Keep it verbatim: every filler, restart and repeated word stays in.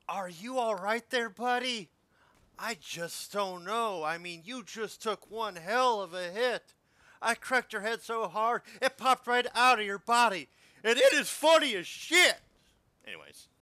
Are you all right there, buddy? I just don't know. I mean, you just took one hell of a hit. I cracked your head so hard, it popped right out of your body. And it is funny as shit. Anyways.